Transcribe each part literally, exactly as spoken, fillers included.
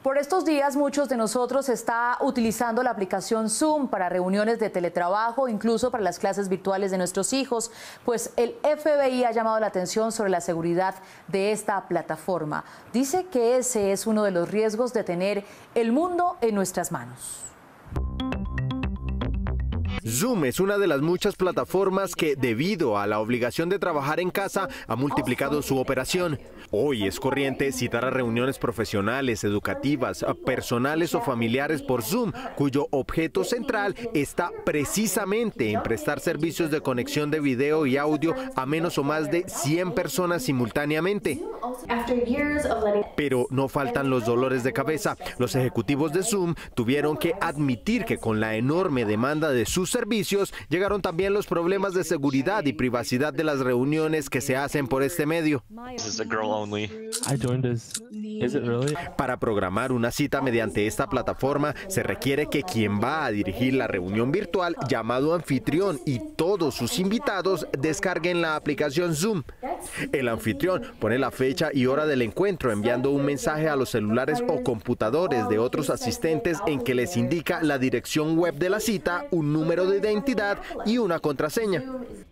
Por estos días muchos de nosotros está utilizando la aplicación Zoom para reuniones de teletrabajo, incluso para las clases virtuales de nuestros hijos, pues el F B I ha llamado la atención sobre la seguridad de esta plataforma. Dice que ese es uno de los riesgos de tener el mundo en nuestras manos. Zoom es una de las muchas plataformas que, debido a la obligación de trabajar en casa, ha multiplicado su operación. Hoy es corriente citar a reuniones profesionales, educativas, personales o familiares por Zoom, cuyo objeto central está precisamente en prestar servicios de conexión de video y audio a menos o más de cien personas simultáneamente. Pero no faltan los dolores de cabeza. Los ejecutivos de Zoom tuvieron que admitir que con la enorme demanda de sus servicios llegaron también los problemas de seguridad y privacidad de las reuniones que se hacen por este medio. Para programar una cita mediante esta plataforma se requiere que quien va a dirigir la reunión virtual, llamado anfitrión, y todos sus invitados descarguen la aplicación Zoom. El anfitrión pone la fecha y hora del encuentro enviando un mensaje a los celulares o computadores de otros asistentes en que les indica la dirección web de la cita, un número de identidad y una contraseña.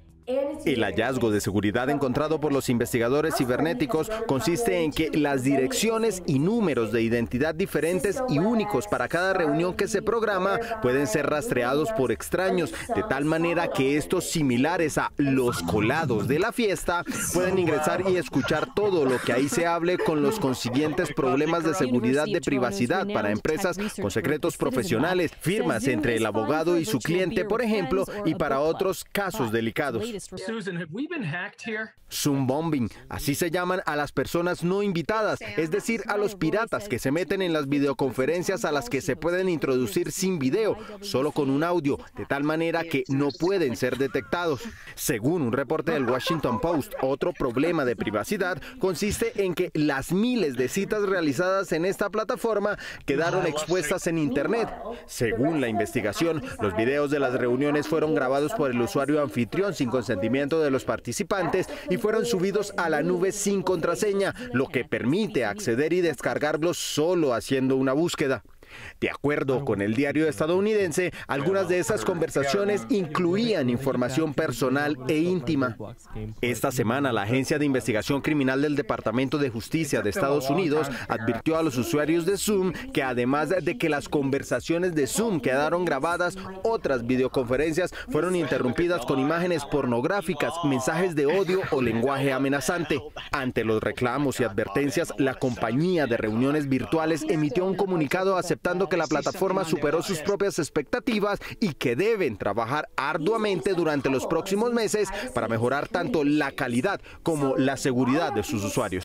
El hallazgo de seguridad encontrado por los investigadores cibernéticos consiste en que las direcciones y números de identidad diferentes y únicos para cada reunión que se programa pueden ser rastreados por extraños, de tal manera que estos, similares a los colados de la fiesta, pueden ingresar y escuchar todo lo que ahí se hable, con los consiguientes problemas de seguridad de privacidad para empresas con secretos profesionales, firmas entre el abogado y su cliente, por ejemplo, y para otros casos delicados. Susan, have we been hacked here? Zoom bombing, así se llaman a las personas no invitadas, es decir, a los piratas que se meten en las videoconferencias a las que se pueden introducir sin video, solo con un audio, de tal manera que no pueden ser detectados. Según un reporte del Washington Post, otro problema de privacidad consiste en que las miles de citas realizadas en esta plataforma quedaron expuestas en Internet. Según la investigación, los videos de las reuniones fueron grabados por el usuario anfitrión sin consentimiento de los participantes y fueron subidos a la nube sin contraseña, lo que permite acceder y descargarlos solo haciendo una búsqueda. De acuerdo con el diario estadounidense, algunas de esas conversaciones incluían información personal e íntima. Esta semana, la Agencia de Investigación Criminal del Departamento de Justicia de Estados Unidos advirtió a los usuarios de Zoom que, además de que las conversaciones de Zoom quedaron grabadas, otras videoconferencias fueron interrumpidas con imágenes pornográficas, mensajes de odio o lenguaje amenazante. Ante los reclamos y advertencias, la compañía de reuniones virtuales emitió un comunicado aceptando que la plataforma superó sus propias expectativas y que deben trabajar arduamente durante los próximos meses para mejorar tanto la calidad como la seguridad de sus usuarios.